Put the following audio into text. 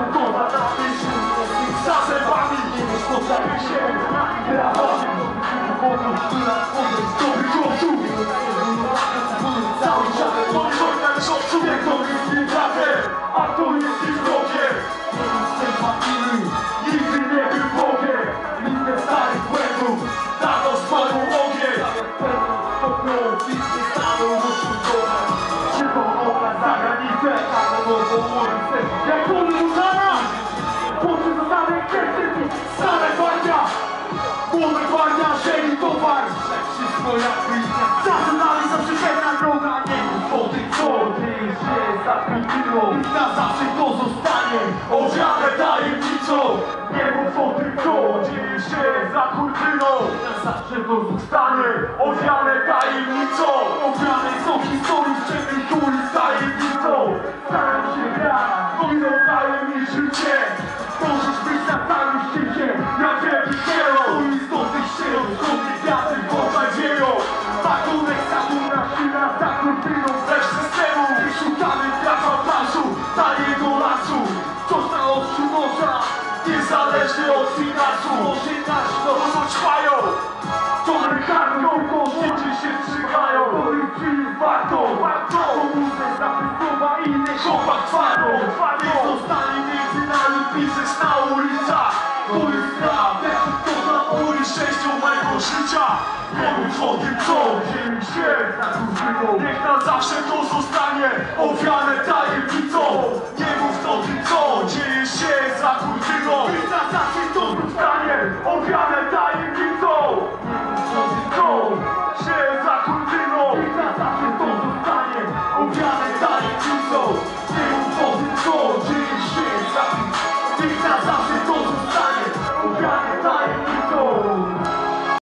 pogoda na myśl. Za zębami nie rozpoznaje się. Radość, wodą, chwila, odejść do wygłosu. Cały czas wojna już odczuje, kto jest nim bratem, a kto jest nim wrogiem. Nigdy nie był Bogiem, nigdy starych błędów, dawno spadł ogień. Stopnią bitwy staną rozszudzone. Szybą oka za granicę, ale nową ulicę. Jak podróżana, poczuł zostanek kiertyki, stare gwardia. Głowy gwardia, ziemi towar. Wszystko jak wyjdzie, zaczynali zawsze jedna droga. Nie mów o tym, co dzieje się za kurtyną. I na zawsze to zostanie owiane tajemnicą. Nie mów o tym, co dzieje się za kurtyną. Na zawsze to zostanie owiane tajemnicą. Owiane są historii z ciemnych ulic tajemnicą. Staram się grać, wojną daje mi życie. Możesz być na całym świecie, jak wielki hero. Istotnych się rozchodzi wiatry w oczach dzieją. Pakunek, saturna, siła za kurtyną. Bez systemu wyszukany gracza plażu, daje do lasu. Coś na ostrzu noża, niezależnie od finansu. Może nasz no trwają. To mechanką, życie się strzygają. To ich przyjść warto. Pomóżę zapyt słowa innych chłopak twardo. Nie zostanie między nami biznes na ulicach. To jest prawda, to dla moich szczęścią mojego życia. Nie mów o tym, co dzieje się na kurtyną. Niech na zawsze to zostanie owiane tajemnicą. Nie mów o tym, co dzieje się za kurtyną. Niech na zawsze to zostanie owiane